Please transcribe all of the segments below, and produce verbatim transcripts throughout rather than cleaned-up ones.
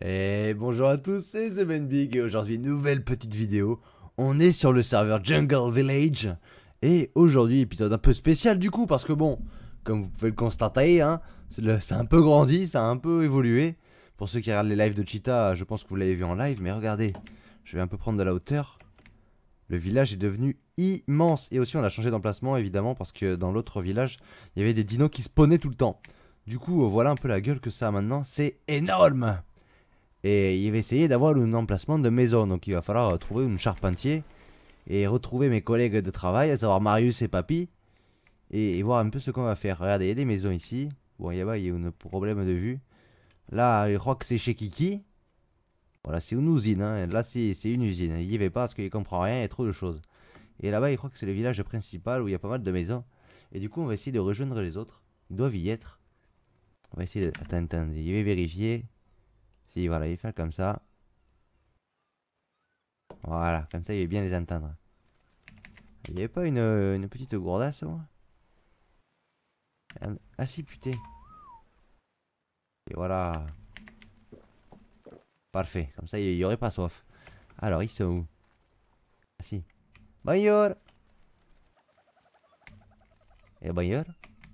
Et bonjour à tous, c'est The Man Big et aujourd'hui nouvelle petite vidéo. On est sur le serveur Jungle Village et aujourd'hui épisode un peu spécial du coup parce que bon, comme vous pouvez le constater, hein, c'est un peu grandi, ça a un peu évolué. Pour ceux qui regardent les lives de Cheetah, je pense que vous l'avez vu en live, mais regardez, je vais un peu prendre de la hauteur. Le village est devenu immense et aussi on a changé d'emplacement évidemment parce que dans l'autre village, il y avait des dinos qui spawnaient tout le temps. Du coup, voilà un peu la gueule que ça a maintenant, c'est énorme! Et il va essayer d'avoir un emplacement de maison. Donc il va falloir trouver un charpentier. Et retrouver mes collègues de travail, à savoir Marius et Papy. Et, et voir un peu ce qu'on va faire. Regardez, il y a des maisons ici. Bon, il y a, il y a un problème de vue. Là, je crois que c'est chez Kiki. Voilà, c'est une usine. Hein. Là, c'est une usine. Il y va pas parce qu'il comprend rien, il y a trop de choses. Et là-bas, il croit que c'est le village principal où il y a pas mal de maisons. Et du coup, on va essayer de rejoindre les autres. Ils doivent y être. On va essayer de... Attends, attends, je vais vérifier. Si, voilà, il fait comme ça. Voilà, comme ça il va bien les entendre. Il n'y avait pas une, une petite gourdasse, moi? Ah si, putain. Et voilà. Parfait, comme ça il n'y aurait pas soif. Alors, ils sont où? Ah si. Bonjour. Et bonjour.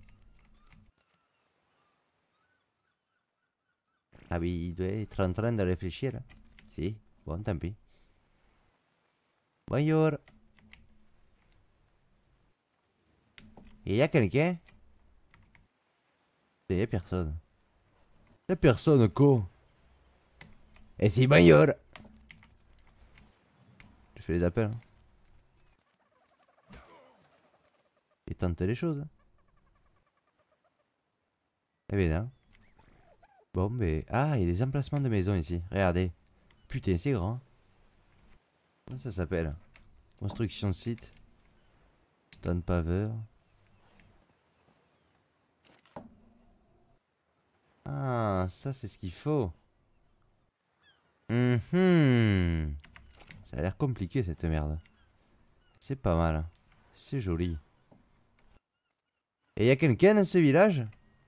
Ah oui, il doit être en train de réfléchir. Si, bon, tant pis. Bonjour. Et il y a quelqu'un? Il n'y a personne. Il n'y a personne, quoi. Et si, bonjour. Je fais les appels. Hein. Et tente les choses. Eh bien, non. Bon, mais... Ah, il y a des emplacements de maison ici. Regardez. Putain, c'est grand. Comment ça s'appelle? Construction de site. Stone paveur. Ah, ça c'est ce qu'il faut. Hum Ça a l'air compliqué cette merde. C'est pas mal. C'est joli. Et y a quelqu'un dans ce village?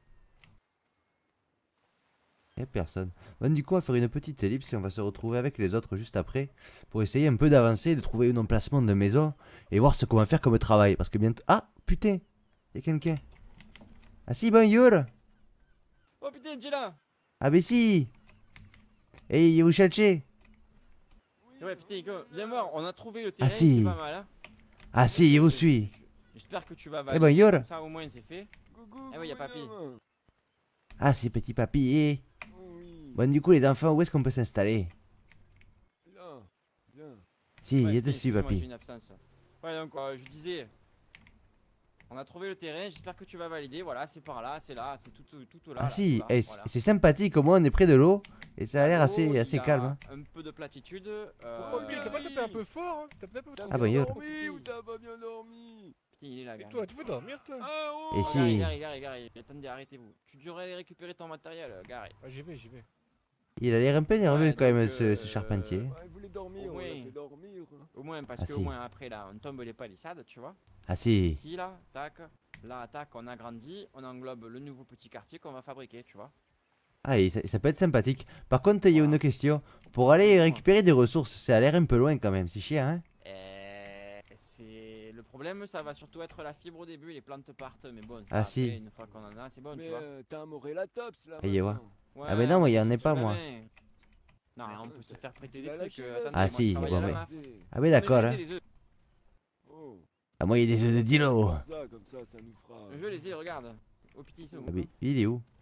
Y'a personne. Bon, du coup, on va faire une petite ellipse et on va se retrouver avec les autres juste après. Pour essayer un peu d'avancer, de trouver un emplacement de maison. Et voir ce qu'on va faire comme travail. Parce que bientôt... Ah, putain! Y'a quelqu'un. Ah si, bonjour! Oh putain, tu es là! Ah bah si! Et vous cherchez? Ouais, putain, go, viens voir, on a trouvé le Ah terrain, si! c'est pas mal, hein? Ah si, je vous suis! J'espère que tu vas Eh valider, bonjour! comme ça au moins c'est fait. Eh ouais, y'a papy. Ah, c'est petit papy, eh. Oui. Bon, du coup, les enfants, où est-ce qu'on peut s'installer? Là, viens. Si, Ouais, il est putain, dessus, excuse-moi, j'ai papy. une absence. Ouais, donc euh, je disais, on a trouvé le terrain, j'espère que tu vas valider. Voilà, c'est par là, c'est là, c'est tout, tout, tout là. Ah là, si, tout là, eh, voilà. c'est sympathique, au moins on est près de l'eau. Et ça a l'air L'eau, assez, assez il a calme. Hein. Un peu de platitude. Oh, Euh... mais t'as pas tapé un peu fort, hein? T'as peut-être Ah, pas bah, bien yo. dormi ou t'as pas bien dormi? Putain, il est là, Et gars. toi, tu veux dormir, toi? Ah, oh! Et Oh, si- Gary, Gary, Gary, Gary, attendez, arrêtez-vous. Tu devrais aller récupérer ton matériel, euh, Gary. Ah, j'y vais, j'y vais. Il a l'air un peu nerveux Ouais, quand même, donc, ce, ce euh, charpentier. Ouais, il voulait dormir, Au on l'a moins. fait dormir. hein. Au moins, parce Ah, que si. au moins après là, on tombe les palissades, tu vois. Ah si. Ici, là, tac. Là, tac, on agrandit, on englobe le nouveau petit quartier qu'on va fabriquer, tu vois. Ah, et ça, ça peut être sympathique. Par contre, il y a Voilà. une question. Pour aller Dis-moi. récupérer des ressources, ça a l'air un peu loin quand même, c'est chiant, hein? Et c'est le problème, ça va surtout être la fibre au début, les plantes partent, mais bon, ça, Ah, après, si. une fois qu'on en a, c'est bon, Mais tu vois. euh, t'as un Morellatops là. Ah, y est, ouais. maintenant. Ouais, Ah, mais non, moi, il y on en peut a tout pas, sous la moi. main. Non, on peut se faire prêter Tu des l'as trucs. lâché, euh, là, attendez, Ah, moi, si, je travaille bon, à la mais- M A F. Ah oui, d'accord, Je hein. les ai, les œufs. Oh. Ah, moi, il y a des œufs de dino. Comme ça, comme ça, ça nous fera. Je les ai, regarde. Au petit, ils sont où? Ah, mais il est où?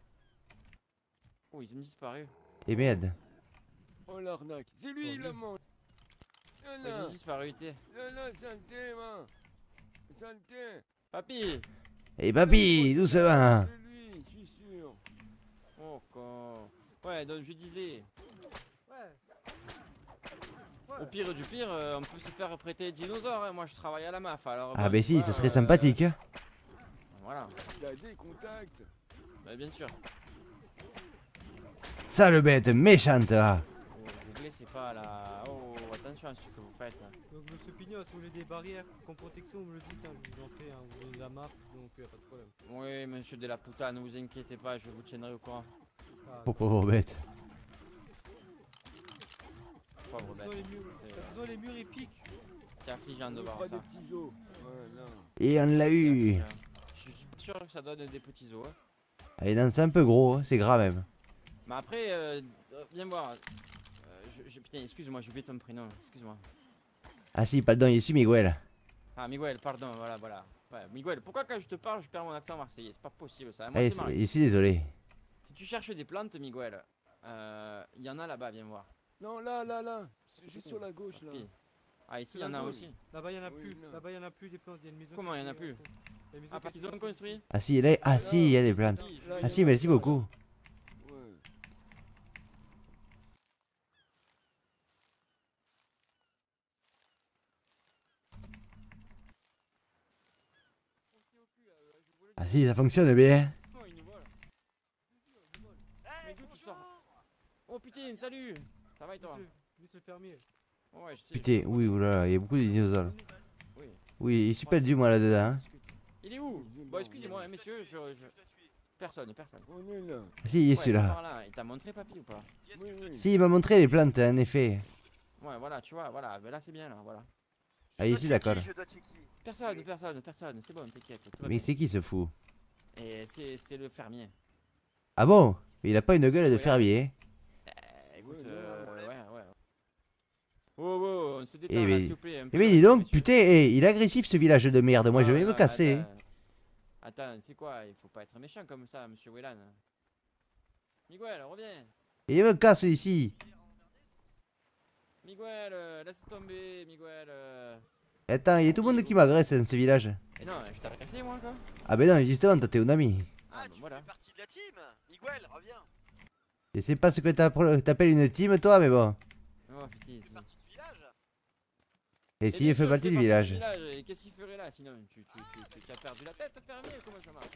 Oh, ils ont disparu. Eh merde. Oh l'arnaque. C'est lui, il la mange. Là, Oh, ils ont là. disparu, t'es. Là, là, saleté, man. Saleté. Papy! Eh papy, doucement. C'est lui, je suis sûr. Oh, con. Ouais, donc je disais. Au pire du pire, euh, on peut se faire prêter des dinosaures. Hein. Moi, je travaille à la M A F. Alors, Ah, bon, bah tu si, vois, ce serait euh, sympathique, hein? Voilà, Il a des contacts. bah, bien sûr. Sale bête, méchante. Ah. Oh, vous blessez pas là. Oh, attention à ce que vous faites. Donc monsieur Pignot, si vous voulez des barrières comme protection, vous me le dites, hein, je vous en fais, hein, vous voulez la marque, donc euh, pas de problème. Oui, monsieur de la putain, ne vous inquiétez pas, je vous tiendrai au courant. Ah, Oh, pauvre bête. Pauvre Attention, bête. les murs, C'est, attention, les murs ils piquent. C'est affligeant de On voir fera ça. des petits os. Voilà. Et on l'a C'est eu. affligeant. Je suis sûr que ça donne des petits os. Hein. Allez, non, c'est un peu gros, hein, c'est gras même. Mais après, euh, euh, viens voir. Euh, je, je- putain, excuse-moi, j'ai oublié ton prénom. Excuse-moi. Ah si, pardon, ici Miguel. Ah, Miguel, pardon, voilà, voilà. Ouais, Miguel, pourquoi quand je te parle, je perds mon accent marseillais? C'est pas possible ça. Moi, Allez, c'est marrant. ici, désolé. Si tu cherches des plantes, Miguel, euh, il y en a là-bas, viens voir. Non, là, là, là. C'est juste sur la gauche, là. Ok. Ah, ici, il y C'est en a la aussi. Là-bas, il y en a Oui, plus. non. Là-bas, il y en a plus des plantes. Il y a une maison. Comment, qui il y en a est- plus? il y a une maison Ah, qui parce est qu'ils ont construite. construit? Ah si, là, ah si, il y a des plantes. Si, je Là, vais il y Ah en si, a merci là-bas, beaucoup. là. Ouais. Ah si, ça fonctionne bien. Oh, il nous vole. Mais d'où tu sors? Oh putain, salut! Ça va et toi? Monsieur, monsieur le fermier. Ouais, je sais. Putain, oui, oula, il y a beaucoup de dinosaures. Oui. Oui, il est super dur moi là-dedans. Hein. Il est où? Ils ont Bon, mort, excusez-moi, mais- hein, messieurs, je, je... Personne, personne. On est là. Ah si, il est Ouais, c'est celui-là. par là. Il t'a montré, papy, ou pas? Oui, oui. Si, il m'a montré les plantes, en effet. Ouais, voilà, tu vois, voilà. Mais là, c'est bien, là, voilà. Ah, ici, d'accord. Personne, personne, personne. C'est bon, t'inquiète. tout va Mais bien. c'est qui ce fou? Et c'est c'est le fermier. Ah bon? Il a pas une gueule de Ouais. fermier. Eh, écoute, Ouais, non, euh, non, ouais, ouais. Oh, oh, on se détend Eh, là, mais- s'il vous plaît. un Eh peu mais de dis respect, donc, messieurs. putain, eh, il est agressif ce village de merde. Moi, Ah je vais ouais, me non, casser. Attends, attends c'est quoi? Il faut pas être méchant comme ça, monsieur Whelan. Miguel, reviens. Il me casse ici. Miguel, euh, laisse tomber, Miguel. euh. Attends, il y a tout le monde qui m'agresse dans ce village. Et non, je t'ai agressé, moi, quoi. Ah ben non, justement, toi t'es un ami. Ah, Ah, bah, tu voilà. fais partie de la team Miguel, reviens. Je sais pas ce que t'appro- t'appelles une team, toi, mais bon. Oh, putain, Tu fais c'est- partie du village. Et Eh si bien il fait sûr, partie je du fais village. Et qu'est-ce qu'il ferait là, sinon? Tu, tu, tu, tu, tu as perdu la tête, fermier, comment ça marche?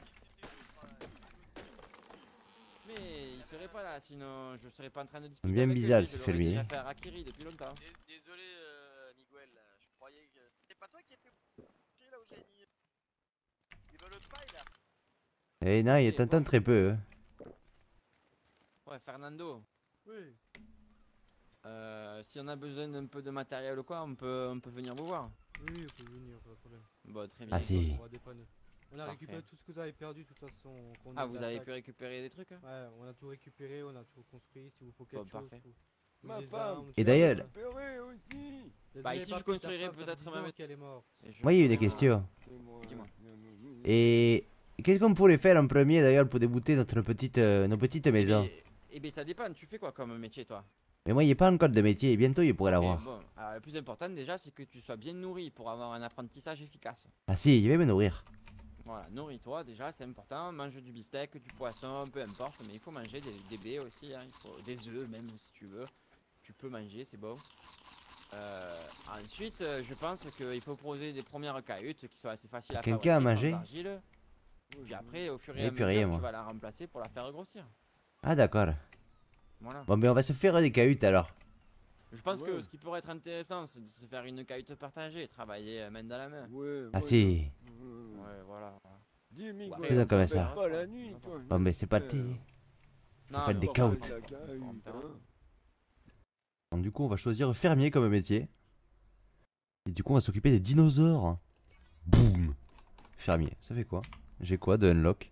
Mais il serait pas là, sinon je serais pas en train de discuter. Bien avec bizarre, lui, ce je l'aurais fermier. déjà fait à Rakiri depuis longtemps. Dés- Désolé, euh, Miguel, je croyais que. C'est pas toi qui étais là où j'avais mis des ballots de paille là. Eh non, il Ok, t'entend bon. très peu. hein. Ouais, Fernando, Oui. euh, si on a besoin d'un peu de matériel ou quoi, on peut, on peut venir vous voir. Oui, vous pouvez venir, pas de problème. Bon, très bien. Ah si. On va dépanner. On a Parfait. récupéré tout ce que vous avez perdu, de toute façon. qu'on Ah, ait vous de avez l'attaque. pu récupérer des trucs? Ouais, on a tout récupéré, on a tout reconstruit. Si vous faut quelque Bon, chose, parfait. faut- Ma des femme. armes, Et tout d'ailleurs- ça. Péré aussi. Bah, Désolé, ici, je papy, ta construirais femme, ça fait peut-être dix même- ans qu'elle est morte. Et je- Moi, il y a eu des euh, questions. C'est moi. Dis-moi. Non, non, non, non. Et qu'est-ce qu'on pourrait faire en premier d'ailleurs pour débouter notre petite, euh, nos petites maisons? Eh bien, ça dépend. Tu fais quoi comme métier, toi? Mais moi, il n'y a pas encore de métier. Bientôt, il pourrait Ok, l'avoir. bon, alors, le plus important déjà, c'est que tu sois bien nourri pour avoir un apprentissage efficace. Ah si, il va me nourrir. Voilà, nourris-toi déjà, c'est important. Mange du beefsteak, du poisson, peu importe, mais il faut manger des, des baies aussi, hein, il faut, des œufs même si tu veux. Tu peux manger, c'est bon. Euh, ensuite, euh, je pense qu'il faut poser des premières cahutes qui sont assez faciles à Quelqu'un a fabriquer, mangé sans argile. Puis après, au fur et Et à puis mesure, rien, tu moi. vas la remplacer pour la faire grossir. Ah d'accord. Voilà. Bon, mais on va se faire des cahutes alors. Je pense que Ouais. ce qui pourrait être intéressant, c'est de se faire une cahute partagée, travailler euh, main dans la main. Ouais, Ah ouais. si. Ouais. Ouais, voilà. Dis, Miguel, Ouais, faisons comme on ça. t'appelle pas la nuit, toi. Bon, mais c'est parti. Euh, Non, faire mais des bon, cahoutes. la cahute, hein. Donc, du coup, on va choisir fermier comme métier. Et du coup, on va s'occuper des dinosaures. Boum. Fermier, ça fait quoi? J'ai quoi de unlock?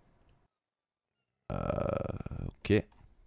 Euh... Ok.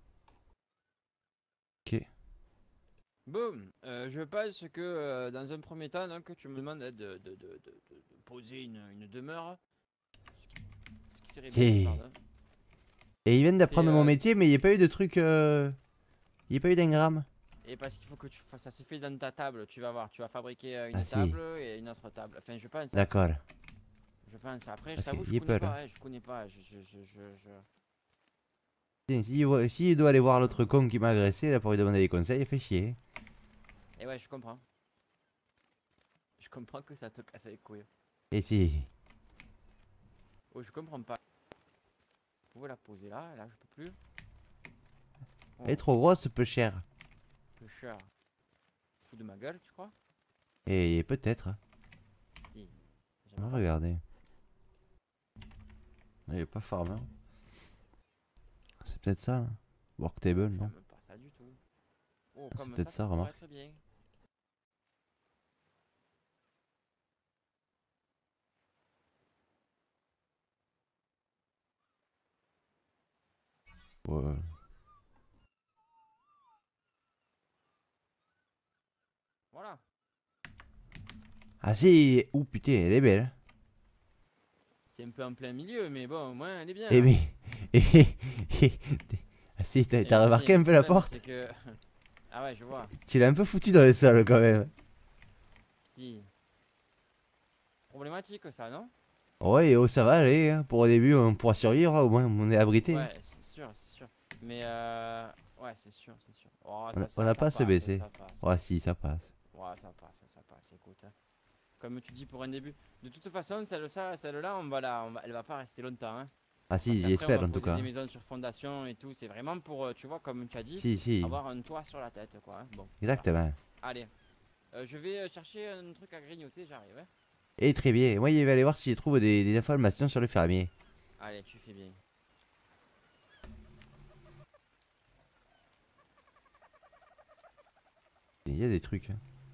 Ok. Boum, euh, je pense que euh, dans un premier temps, donc, tu me demandes de, de, de, de, de- de poser une, une demeure. Ce qui, ce qui serait Si. bien, pardon. Et ils viennent d'apprendre C'est, mon euh, métier, mais il n'y a pas eu de truc... Euh... Il n'y a pas eu d'engramme. Et parce qu'il faut que tu fasses, ça se fait dans ta table, tu vas voir, tu vas fabriquer euh, une Ah, si. table et une autre table. Enfin, je pense. D'accord. Je pense. Après, je Parce t'avoue, qu'il je y a connais peur, pas, hein. hein, je connais pas. Je, je, je, je, je- Tiens, S'il voit- s'il doit aller voir l'autre con qui m'a agressé là pour lui demander des conseils, il fait chier. Et ouais, je comprends. Je comprends que ça te casse les couilles. Et si. Oh, je comprends pas. Vous pouvez la poser là, là, je peux plus. Oh, Elle est trop grosse, peu cher. peu cher. Fous de ma gueule, tu crois? Et peut-être. Si. On J'aime va pas. regarder. Il n'y a pas farmer. C'est peut-être ça. hein. Worktable, non? J'aime pas ça du tout. Oh, C'est comme peut-être ça, ça, pourrait remarque. être bien. Ouais. Voilà. Ah si. Ouh putain, elle est belle. C'est un peu en plein milieu, mais bon, au moins, elle est bien. Eh là. mais. Eh mais. Ah si, t'as Et t'as le- remarqué le un peu la problème, porte? c'est que... Ah ouais, je vois. Tu l'as un peu foutu dans le sol quand même. Petit. Problématique, ça, non? Ouais, oh, ça va aller. Hein. Pour au début, on pourra survivre. Hein. Au moins, on est abrité. Ouais, c'est sûr, c'est sûr. Mais euh... Ouais, c'est sûr, c'est sûr. Oh, On ça, a- ça, on n'a ça pas à se passe, baisser. ça passe. Ouais, si, ça passe. Ouais, ça passe, ça passe, écoute. Hein. Comme tu dis pour un début. De toute façon, celle, ça, celle-là, on va la, on va, elle va pas rester longtemps. Hein. Ah Parce si, qu'après, on j'espère va en tout poser cas. des maisons sur fondation et tout. C'est vraiment pour, euh, tu vois, comme tu as dit, Si, si. avoir un toit sur la tête, quoi. Hein. Bon. Exactement. Allez. Euh, je vais euh, chercher un truc à grignoter, j'arrive. Hein. Et très bien. Moi, il va aller voir si je trouve des, des informations sur le fermier. Allez, tu fais bien. Il y a des trucs. Hein.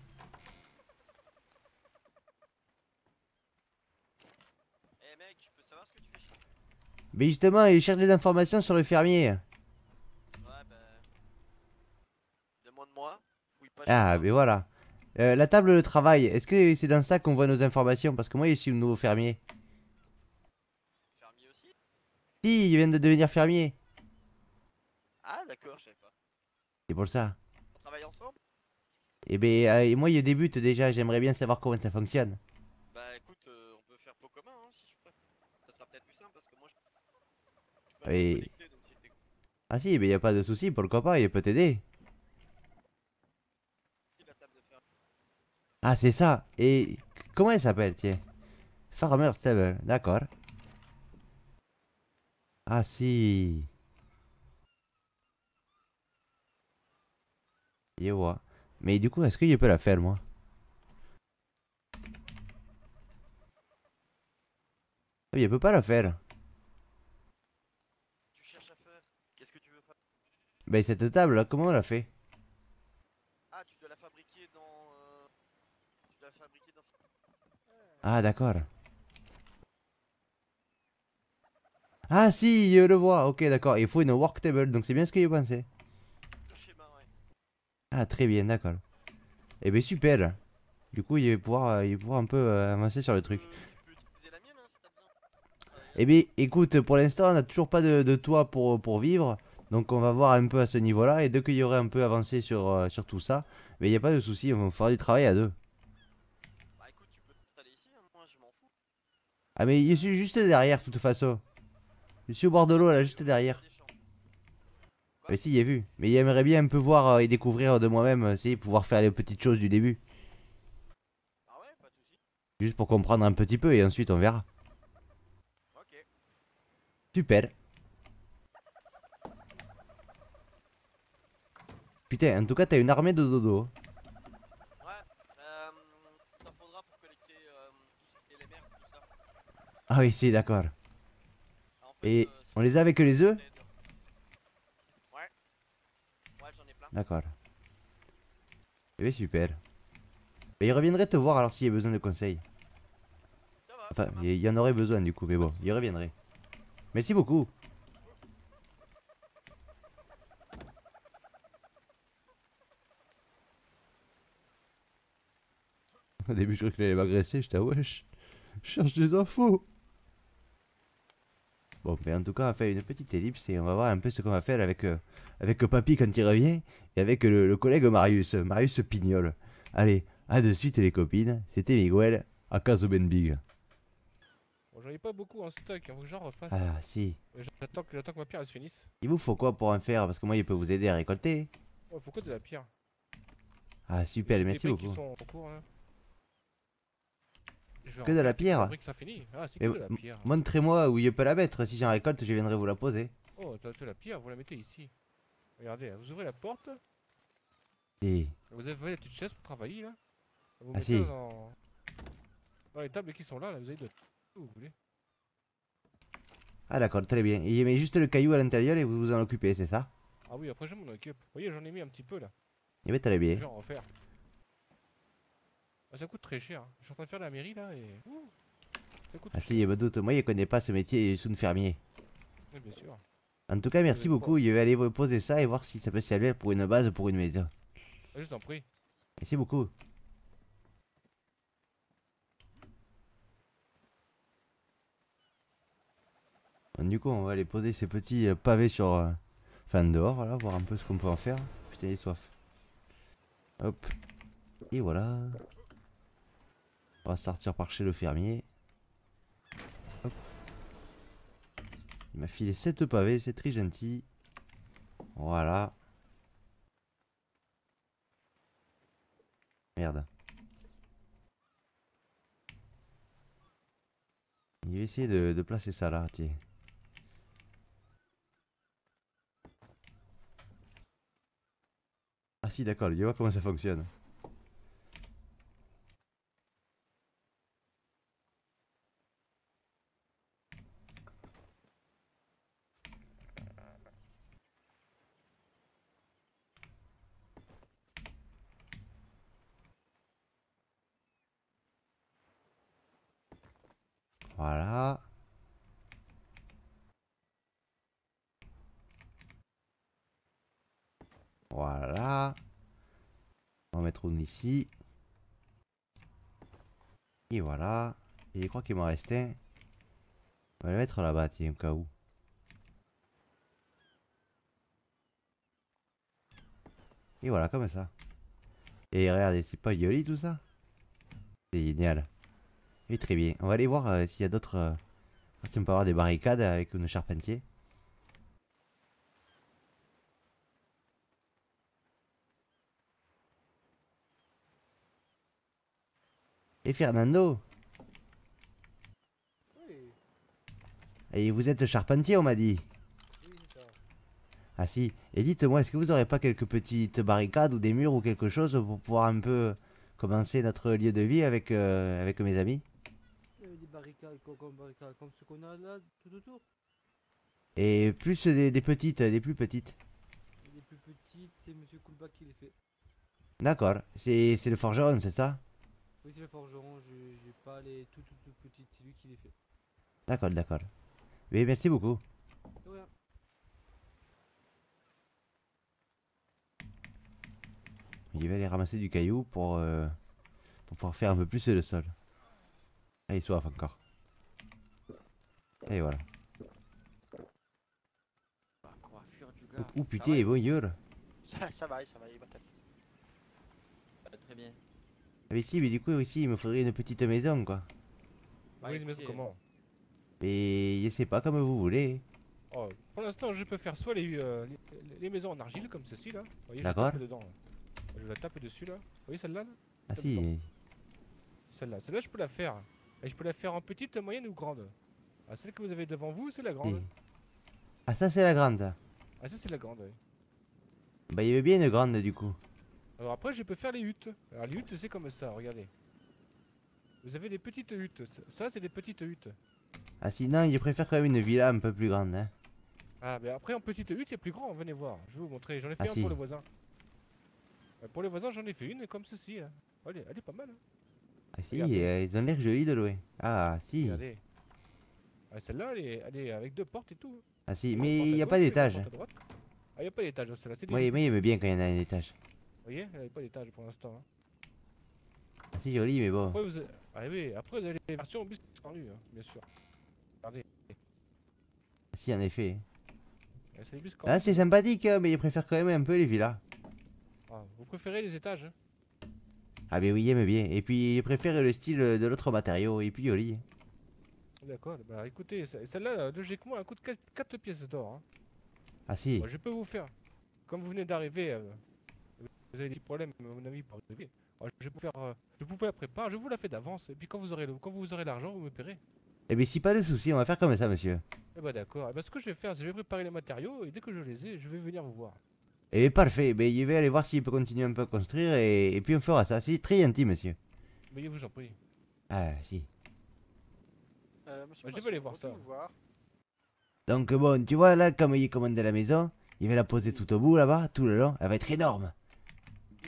Eh mec, je peux savoir ce que tu fais chier? Mais justement, il cherche des informations sur le fermier. Ouais, bah. Demande-moi. Fouille pas chez Ah, moi. mais voilà. Euh, la table de travail, est-ce que c'est dans ça qu'on voit nos informations? Parce que moi, je suis le nouveau fermier. Fermier aussi? Si, il vient de devenir fermier. Ah, d'accord, je savais pas. C'est pour ça. On travaille ensemble? Et ben, euh, moi, je débute déjà. J'aimerais bien savoir comment ça fonctionne. Bah écoute, euh, on peut faire pot commun hein, si je peux. Ça sera peut-être plus simple parce que moi je, je peux pas Et- me connecter donc si t'es. Ah si, mais y a pas de souci. Pourquoi pas? Il peut t'aider. La table de fer. Ah, c'est ça. Et c- comment elle s'appelle, tiens? Farmer Stable. D'accord. Ah si. Je vois. Mais du coup, est-ce que je peux la faire, moi? Ah, je peux pas la faire. Tu cherches à faire. Qu'est-ce que tu veux faire? Ben, cette table, là, comment on la fait? Ah, tu dois la fabriquer dans. euh, Tu dois la fabriquer dans. Ah, d'accord. Ah si, je le vois. Ok, d'accord. Il faut une work table, donc c'est bien ce que je pensais. Le schéma, ouais. Ah, très bien, d'accord. Eh ben, super. Du coup, il va pouvoir, euh, il va pouvoir un peu euh, avancer sur le truc. Euh, tu peux utiliser la mienne hein, si t'as besoin. Euh, Eh bien, écoute, pour l'instant, on n'a toujours pas de, de toit pour, pour vivre. Donc, on va voir un peu à ce niveau-là. Et dès qu'il y aurait un peu avancé sur, euh, sur tout ça, mais il n'y a pas de souci, on va faire du travail à deux. Bah écoute, tu peux t'installer ici, hein, moi je m'en fous. Ah, mais je suis juste derrière, de toute façon. Je suis au bord de l'eau, là, juste Tu peux derrière. faire des champs. Mais si, j'ai vu. Mais j'aimerais bien un peu voir euh, et découvrir de moi-même, euh, c'est pouvoir faire les petites choses du début. Ah ouais, pas de soucis. Juste pour comprendre un petit peu et ensuite on verra. Ok. Super. Putain, en tout cas, t'as une armée de dodo. Ouais, euh, t'en faudra pour collecter euh, tout ce qui est les merdes, tout ça. Ah oui, si, d'accord. Ah, en fait, Et euh, si on tu les veux, a avec les œufs? je t'aide. Ouais. Ouais, j'en ai plein. D'accord. Eh bien, super. Et il reviendrait te voir alors s'il y a besoin de conseils. Ça va, Enfin, ça marche. il y en aurait besoin du coup, mais bon, il reviendrait. Merci beaucoup. Au début, je croyais qu'il allait m'agresser, j'étais ah wesh. Je cherche des infos. Bon, mais en tout cas, on va faire une petite ellipse et on va voir un peu ce qu'on va faire avec, euh, avec Papy quand il revient et avec le, le collègue Marius, Marius Pignol. Allez, à de suite les copines, c'était Miguel à Caso Ben Big. Bon, j'en ai pas beaucoup en stock, il faut que j'en refasse. Ah, si. Euh, J'attends que, j'attends que ma pierre elle se finisse. Il vous faut quoi pour en faire? Parce que moi, il peut vous aider à récolter. Oh, pourquoi de la pierre? Ah, super, Les merci briques qui beaucoup. sont en cours là. Je vais Que en de la mettre, pierre? La brique ça finit. Ah, c'est Mais que de la m- pierre. Montrez-moi où je peux la mettre. Si j'en récolte, je viendrai vous la poser. Oh, t'as t'as la pierre, vous la mettez ici. Regardez, vous ouvrez la porte, Et... vous avez la petite chaise pour travailler là. Vous Ah, mettez si. dans... dans les tables qui sont là, là vous avez de tout vous voulez. Ah, d'accord, très bien. Et je mets juste le caillou à l'intérieur et vous vous en occupez, c'est ça? Ah oui, après je m'en occupe. Vous voyez, j'en ai mis un petit peu là. Eh ben très bien. Je vais en refaire. Ah, ça coûte très cher. Je suis en train de faire la mairie là et. Ouh, ça coûte Ah très si, cher. bah doute, moi je connais pas ce métier sous fermier. Oui, bien sûr. En tout cas, merci êtes beaucoup. Je vais aller vous poser ça et voir si ça peut servir pour une base ou pour une maison. Ah, je t'en prie. Merci beaucoup. Bon, du coup, on va aller poser ces petits euh, pavés sur. euh, Enfin, dehors, voilà, voir un peu ce qu'on peut en faire. Putain, il est soif. Hop. Et voilà. On va sortir par chez le fermier. Hop. Il m'a filé sept pavés, c'est très gentil. Voilà. Merde. Il va essayer de, de placer ça là, tiens. Ah si, d'accord, il va voir comment ça fonctionne. Voilà. Voilà. On va mettre une ici. Et voilà. Et je crois qu'il m'en reste un. On va le mettre là-bas, tiens, au cas où. Et voilà, comme ça. Et regardez, c'est pas joli tout ça? C'est génial. Et très bien. On va aller voir euh, s'il y a d'autres... Euh, si on peut avoir des barricades avec nos charpentiers. Et Fernando? Oui, Et vous êtes charpentier, on m'a dit. oui, c'est ça. Ah si. Et dites-moi, est-ce que vous aurez pas quelques petites barricades ou des murs ou quelque chose pour pouvoir un peu commencer notre lieu de vie avec, euh, avec mes amis? Euh, des barricades, quoi, comme barricades, comme ce qu'on a là, tout autour. Et plus des, des petites, des plus petites. Et les plus petites, c'est Monsieur Coolback qui les fait. D'accord. C'est c'est le forgeron, c'est ça? Oui, c'est le forgeron, je j'ai pas les toutes toutes toutes petites, c'est lui qui les fait. D'accord, d'accord. Mais merci beaucoup. De rien. Je vais aller ramasser du caillou pour, euh, pour pouvoir faire un peu plus le sol. Ah, il soif encore. Et voilà. La coiffure du gars. Ouh Ça putain, va, bon gueule. Ça, ça va, ça va, il va taper. euh, Très bien. Mais si, mais du coup aussi il me faudrait une petite maison quoi. Bah, Oui, une maison écoutez, comment? Et je sais pas comme vous voulez. Oh, pour l'instant, je peux faire soit les, euh, les, les maisons en argile comme ceci là. Vous voyez, je D'accord. tape dedans. Là. Je la tape dessus là. Vous voyez celle-là là Ah Tape si. dedans. Celle-là. Celle-là, je peux la faire. Et je peux la faire en petite, moyenne ou grande. Ah, celle que vous avez devant vous, c'est la grande. si. Ah ça c'est la grande. Ah, ça, c'est la grande, oui. Bah il veut bien une grande du coup. Alors après, je peux faire les huttes. Alors les huttes, c'est comme ça, regardez. Vous avez des petites huttes. Ça, c'est des petites huttes. Ah sinon je préfère quand même une villa un peu plus grande hein. Ah, mais après, en petite hutte, il y a plus grand. Venez voir. Je vais vous montrer. J'en ai fait Ah, un si. pour le voisin. Euh, Pour le voisin, j'en ai fait une comme ceci. Là. Elle, est, elle est pas mal. Hein. Ah si, Regardez. euh, ils ont l'air jolis de loin. Ah si. Regardez. Ah, celle-là, elle est, elle est avec deux portes et tout. Ah si, Une mais porte à il n'y a gauche, pas une d'étage. porte à droite. Ah, il n'y a pas d'étage dans celle-là. C'est des Moi, huttes. moi j'aime bien quand il y en a un étage. Vous voyez, elle n'a pas d'étage pour l'instant. Hein. Ah si joli mais bon. Après, vous avez... Ah, oui, après, vous avez les versions bus tendues, hein, bien sûr. Regardez. Ah, si en effet. Ah, c'est les bus Ah c'est sympathique hein, mais je préfère quand même un peu les villas. Ah, vous préférez les étages hein? Ah ben oui j'aime bien. Et puis je préfère le style de l'autre matériau et puis joli. D'accord, bah écoutez, ce- celle-là, euh, logiquement, elle coûte quatre pièces d'or. Hein. Ah si. Moi, je peux vous faire. Comme vous venez d'arriver, euh, vous avez des problèmes, à mon avis, pour arriver. Alors, je peux faire, euh, je vous la prépare, je vous la fais d'avance, et puis quand vous aurez le, quand vous aurez l'argent, vous me paierez. Eh ben si pas de soucis, on va faire comme ça monsieur. Eh bah d'accord. Eh ben, ce que je vais faire, c'est que je vais préparer les matériaux, et dès que je les ai, je vais venir vous voir. Eh ben parfait, ben je vais aller voir s'il peut continuer un peu à construire et, et puis on fera ça. C'est très gentil monsieur. Mais je vous en prie. Ah si. Euh, monsieur, Bah, je Masson, vais aller voir on peut ça. vous voir. Donc bon, tu vois là, comme il commande la maison, il va la poser tout au bout là-bas, tout le long, elle va être énorme.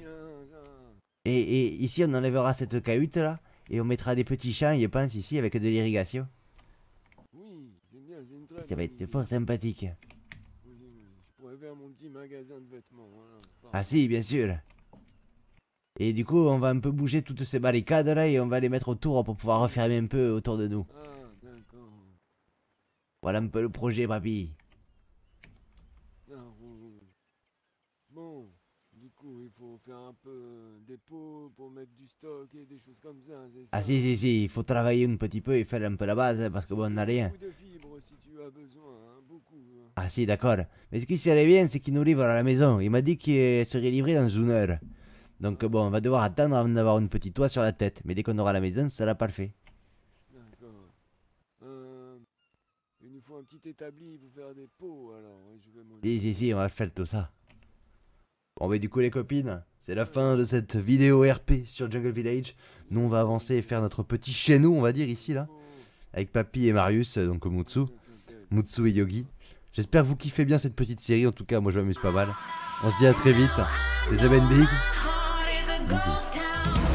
Et, et ici, on enlèvera cette cahute là. Et on mettra des petits champs, je pense, ici, avec de l'irrigation. Oui, c'est bien, c'est une très Ça va bonne être idée. fort sympathique. Oui, oui, je pourrais faire mon petit magasin de vêtements, voilà. Ah Parfait. si, bien sûr. Et du coup, on va un peu bouger toutes ces barricades là et on va les mettre autour pour pouvoir refermer un peu autour de nous. Ah, d'accord. Voilà un peu le projet, papy. Ça roule. Bon, du coup, il faut faire un peu des pots pour mettre du stock et des choses comme ça, c'est ça? Ah si, si, si, il faut travailler un petit peu et faire un peu la base hein, parce que bon, on n'a rien. Beaucoup de fibres si tu as besoin, hein, beaucoup. hein. Ah si, d'accord. Mais ce qui serait bien, c'est qu'il nous livre à la maison. Il m'a dit qu'il serait livré dans une heure. Donc bon, on va devoir attendre avant d'avoir une petite toit sur la tête. Mais dès qu'on aura la maison, ça sera parfait. D'accord. Euh, il nous faut un petit établi pour faire des pots, alors. ouais, je vais m'en Si, si, occuper. si, on va faire tout ça. Bon, bah du coup, les copines, c'est la fin de cette vidéo R P sur Jungle Village. Nous, on va avancer et faire notre petit chez nous, on va dire, ici, là. Avec Papy et Marius, donc Mutsu. Mutsu et Yogi. J'espère que vous kiffez bien cette petite série. En tout cas, moi, je m'amuse pas mal. On se dit à très vite. C'était The Ben Big. Bisous.